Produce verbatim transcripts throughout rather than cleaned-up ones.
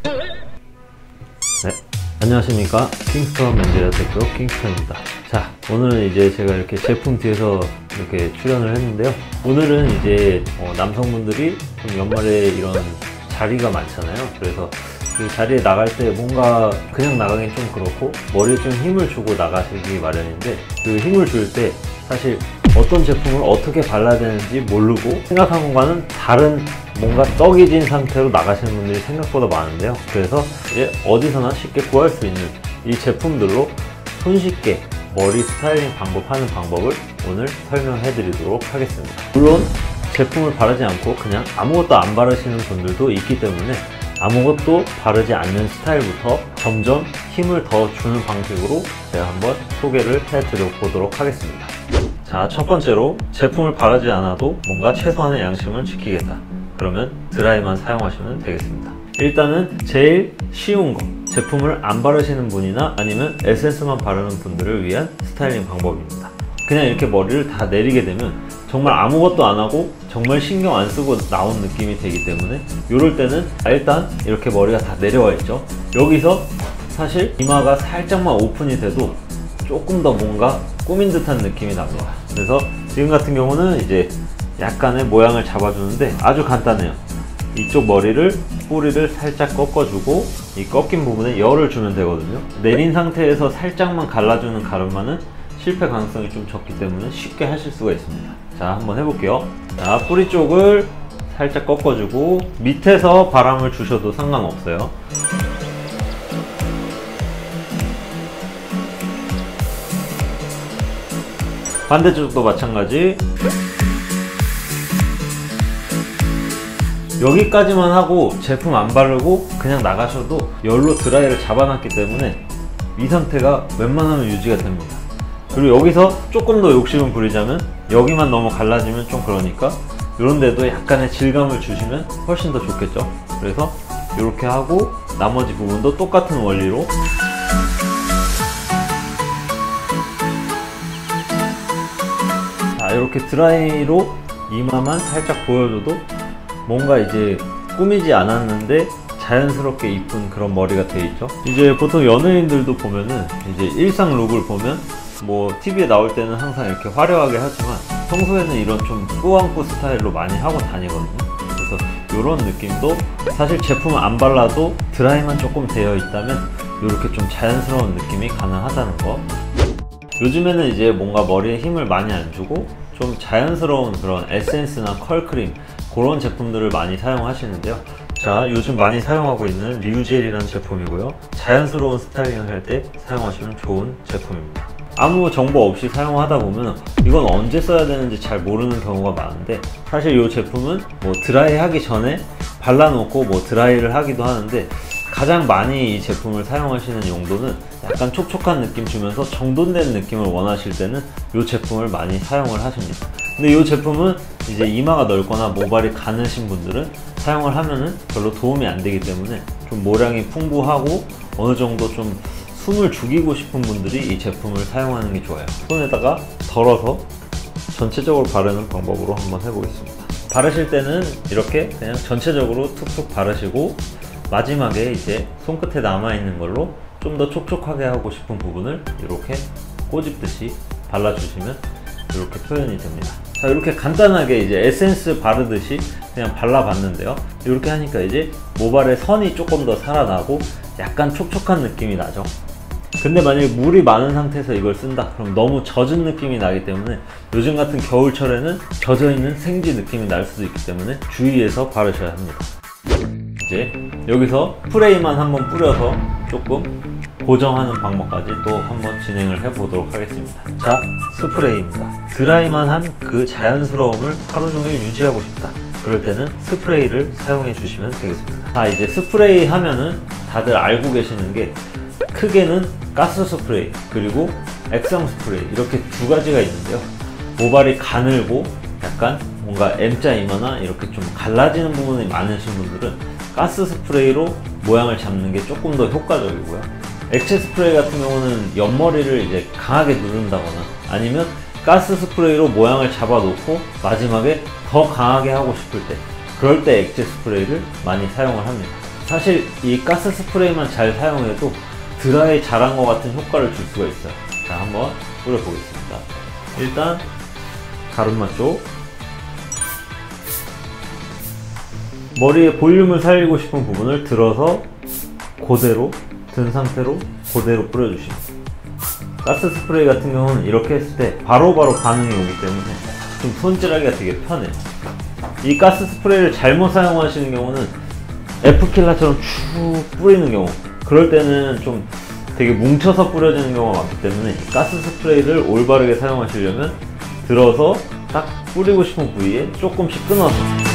네, 안녕하십니까. 킹스턴 맨제라 대표 킹스턴입니다. 자, 오늘은 이제 제가 이렇게 제품 뒤에서 이렇게 출연을 했는데요. 오늘은 이제 어, 남성분들이 좀 연말에 이런 자리가 많잖아요. 그래서 그 자리에 나갈 때 뭔가 그냥 나가긴 좀 그렇고 머리에 좀 힘을 주고 나가시기 마련인데, 그 힘을 줄 때 사실 어떤 제품을 어떻게 발라야 되는지 모르고 생각한 것과는 다른 뭔가 떡이 진 상태로 나가시는 분들이 생각보다 많은데요. 그래서 이제 어디서나 쉽게 구할 수 있는 이 제품들로 손쉽게 머리 스타일링 방법하는 방법을 오늘 설명해 드리도록 하겠습니다. 물론 제품을 바르지 않고 그냥 아무것도 안 바르시는 분들도 있기 때문에 아무것도 바르지 않는 스타일부터 점점 힘을 더 주는 방식으로 제가 한번 소개를 해 드려보도록 하겠습니다. 자, 첫 번째로 제품을 바르지 않아도 뭔가 최소한의 양심을 지키겠다. 그러면 드라이만 사용하시면 되겠습니다. 일단은 제일 쉬운 거, 제품을 안 바르시는 분이나 아니면 에센스만 바르는 분들을 위한 스타일링 방법입니다. 그냥 이렇게 머리를 다 내리게 되면 정말 아무것도 안 하고 정말 신경 안 쓰고 나온 느낌이 되기 때문에, 이럴 때는 일단 이렇게 머리가 다 내려와 있죠. 여기서 사실 이마가 살짝만 오픈이 돼도 조금 더 뭔가 꾸민 듯한 느낌이 납니다. 그래서 지금 같은 경우는 이제 약간의 모양을 잡아주는데 아주 간단해요. 이쪽 머리를, 뿌리를 살짝 꺾어주고 이 꺾인 부분에 열을 주면 되거든요. 내린 상태에서 살짝만 갈라주는 가르마는 실패 가능성이 좀 적기 때문에 쉽게 하실 수가 있습니다. 자, 한번 해볼게요. 자, 뿌리 쪽을 살짝 꺾어주고 밑에서 바람을 주셔도 상관없어요. 반대쪽도 마찬가지. 여기까지만 하고 제품 안 바르고 그냥 나가셔도 열로 드라이를 잡아놨기 때문에 이 상태가 웬만하면 유지가 됩니다. 그리고 여기서 조금 더 욕심을 부리자면 여기만 너무 갈라지면 좀 그러니까 이런 데도 약간의 질감을 주시면 훨씬 더 좋겠죠. 그래서 이렇게 하고 나머지 부분도 똑같은 원리로 자, 이렇게 드라이로 이마만 살짝 보여줘도 뭔가 이제 꾸미지 않았는데 자연스럽게 이쁜 그런 머리가 돼 있죠. 이제 보통 연예인들도 보면은 이제 일상 룩을 보면 뭐 티비에 나올 때는 항상 이렇게 화려하게 하지만 평소에는 이런 좀 꾸안꾸 스타일로 많이 하고 다니거든요. 그래서 이런 느낌도 사실 제품을 안 발라도 드라이만 조금 되어 있다면 이렇게 좀 자연스러운 느낌이 가능하다는 거. 요즘에는 이제 뭔가 머리에 힘을 많이 안 주고 좀 자연스러운 그런 에센스나 컬크림, 그런 제품들을 많이 사용하시는데요. 자, 요즘 많이 사용하고 있는 리우젤이라는 제품이고요. 자연스러운 스타일링을 할 때 사용하시면 좋은 제품입니다. 아무 정보 없이 사용하다 보면 이건 언제 써야 되는지 잘 모르는 경우가 많은데, 사실 이 제품은 뭐 드라이 하기 전에 발라놓고 뭐 드라이를 하기도 하는데, 가장 많이 이 제품을 사용하시는 용도는 약간 촉촉한 느낌 주면서 정돈된 느낌을 원하실 때는 이 제품을 많이 사용을 하십니다. 근데 이 제품은 이제 이마가 넓거나 모발이 가느신 분들은 사용을 하면은 별로 도움이 안 되기 때문에 좀 모량이 풍부하고 어느 정도 좀 숨을 죽이고 싶은 분들이 이 제품을 사용하는 게 좋아요. 손에다가 덜어서 전체적으로 바르는 방법으로 한번 해보겠습니다. 바르실 때는 이렇게 그냥 전체적으로 툭툭 바르시고 마지막에 이제 손끝에 남아있는 걸로 좀 더 촉촉하게 하고 싶은 부분을 이렇게 꼬집듯이 발라주시면 이렇게 표현이 됩니다. 자, 이렇게 간단하게 이제 에센스 바르듯이 그냥 발라봤는데요. 이렇게 하니까 이제 모발에 선이 조금 더 살아나고 약간 촉촉한 느낌이 나죠. 근데 만약에 물이 많은 상태에서 이걸 쓴다 그럼 너무 젖은 느낌이 나기 때문에 요즘 같은 겨울철에는 젖어있는 생지 느낌이 날 수도 있기 때문에 주의해서 바르셔야 합니다. 이제 여기서 스프레이만 한번 뿌려서 조금 고정하는 방법까지 또 한번 진행을 해 보도록 하겠습니다. 자, 스프레이입니다. 드라이만 한 그 자연스러움을 하루 종일 유지하고 싶다, 그럴 때는 스프레이를 사용해 주시면 되겠습니다. 자, 이제 스프레이 하면은 다들 알고 계시는 게 크게는 가스 스프레이 그리고 액상 스프레이, 이렇게 두 가지가 있는데요. 모발이 가늘고 약간 뭔가 M자 이마나 이렇게 좀 갈라지는 부분이 많으신 분들은 가스 스프레이로 모양을 잡는 게 조금 더 효과적이고요. 액체 스프레이 같은 경우는 옆머리를 이제 강하게 누른다거나 아니면 가스 스프레이로 모양을 잡아 놓고 마지막에 더 강하게 하고 싶을 때, 그럴 때 액체 스프레이를 많이 사용을 합니다. 사실 이 가스 스프레이만 잘 사용해도 드라이 잘한 것 같은 효과를 줄 수가 있어요. 자, 한번 뿌려보겠습니다. 일단 가르마 쪽 머리의 볼륨을 살리고 싶은 부분을 들어서 그대로 든 상태로 그대로 뿌려주시면, 가스 스프레이 같은 경우는 이렇게 했을 때 바로바로 반응이 오기 때문에 좀 손질하기가 되게 편해요. 이 가스 스프레이를 잘못 사용하시는 경우는 F킬러처럼 쭉 뿌리는 경우, 그럴 때는 좀 되게 뭉쳐서 뿌려지는 경우가 많기 때문에 이 가스 스프레이를 올바르게 사용하시려면 들어서 딱 뿌리고 싶은 부위에 조금씩 끊어서,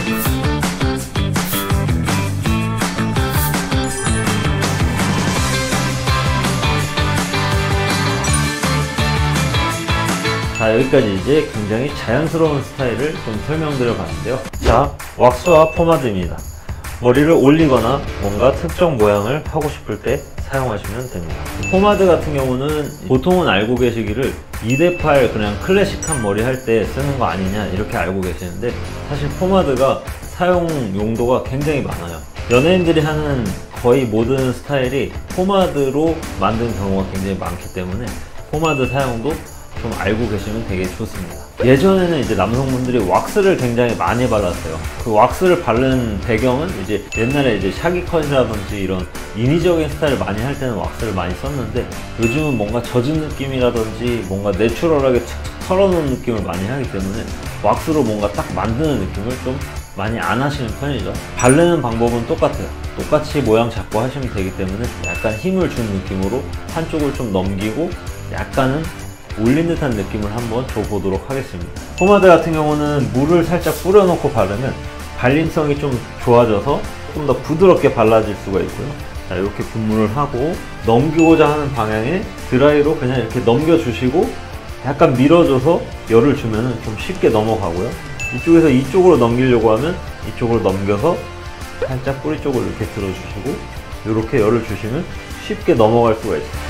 자, 여기까지 이제 굉장히 자연스러운 스타일을 좀 설명드려 봤는데요. 자, 왁스와 포마드입니다. 머리를 올리거나 뭔가 특정 모양을 하고 싶을 때 사용하시면 됩니다. 포마드 같은 경우는 보통은 알고 계시기를 이 대 팔 그냥 클래식한 머리 할 때 쓰는 거 아니냐 이렇게 알고 계시는데, 사실 포마드가 사용 용도가 굉장히 많아요. 연예인들이 하는 거의 모든 스타일이 포마드로 만든 경우가 굉장히 많기 때문에 포마드 사용도 좀 알고 계시면 되게 좋습니다. 예전에는 이제 남성분들이 왁스를 굉장히 많이 발랐어요. 그 왁스를 바른 배경은 이제 옛날에 이제 샤기컷이라든지 이런 인위적인 스타일을 많이 할 때는 왁스를 많이 썼는데, 요즘은 뭔가 젖은 느낌이라든지 뭔가 내추럴하게 툭툭 털어놓은 느낌을 많이 하기 때문에 왁스로 뭔가 딱 만드는 느낌을 좀 많이 안 하시는 편이죠. 바르는 방법은 똑같아요. 똑같이 모양 잡고 하시면 되기 때문에 약간 힘을 준 느낌으로 한쪽을 좀 넘기고 약간은 올린 듯한 느낌을 한번 줘보도록 하겠습니다. 포마드 같은 경우는 물을 살짝 뿌려놓고 바르면 발림성이 좀 좋아져서 좀 더 부드럽게 발라질 수가 있고요. 자, 이렇게 분무를 하고 넘기고자 하는 방향에 드라이로 그냥 이렇게 넘겨주시고 약간 밀어줘서 열을 주면 좀 쉽게 넘어가고요. 이쪽에서 이쪽으로 넘기려고 하면 이쪽으로 넘겨서 살짝 뿌리 쪽을 이렇게 들어주시고 이렇게 열을 주시면 쉽게 넘어갈 수가 있어요.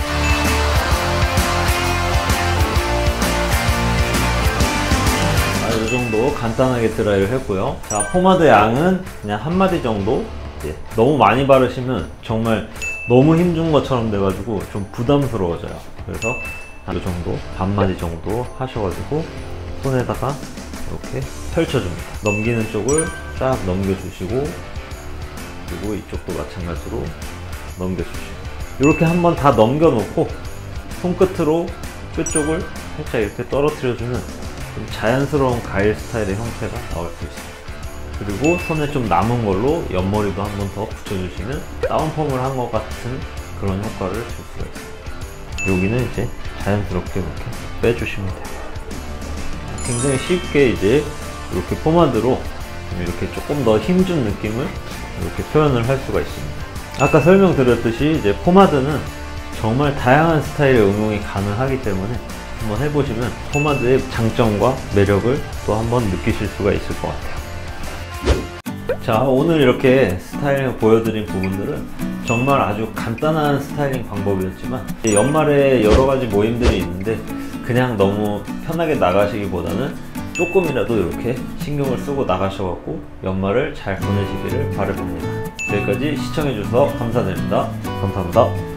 이 정도 간단하게 드라이를 했고요. 자, 포마드 양은 그냥 한 마디 정도. 예, 너무 많이 바르시면 정말 너무 힘준 것처럼 돼가지고 좀 부담스러워져요. 그래서 이 정도, 반 마디 정도 하셔가지고 손에다가 이렇게 펼쳐줍니다. 넘기는 쪽을 딱 넘겨주시고, 그리고 이쪽도 마찬가지로 넘겨주시고, 이렇게 한번 다 넘겨놓고 손끝으로 끝쪽을 살짝 이렇게 떨어뜨려주면 좀 자연스러운 가일 스타일의 형태가 나올 수 있습니다. 그리고 손에 좀 남은 걸로 옆머리도 한 번 더 붙여주시면 다운펌을 한 것 같은 그런 효과를 줄 수가 있습니다. 여기는 이제 자연스럽게 이렇게 빼주시면 돼요. 굉장히 쉽게 이제 이렇게 포마드로 이렇게 조금 더 힘준 느낌을 이렇게 표현을 할 수가 있습니다. 아까 설명드렸듯이 이제 포마드는 정말 다양한 스타일의 응용이 가능하기 때문에 한번 해보시면 포마드의 장점과 매력을 또 한번 느끼실 수가 있을 것 같아요. 자, 오늘 이렇게 스타일링 보여드린 부분들은 정말 아주 간단한 스타일링 방법이었지만, 연말에 여러 가지 모임들이 있는데 그냥 너무 편하게 나가시기보다는 조금이라도 이렇게 신경을 쓰고 나가셔갖고 연말을 잘 보내시기를 바라봅니다. 여기까지 시청해주셔서 감사드립니다. 감사합니다.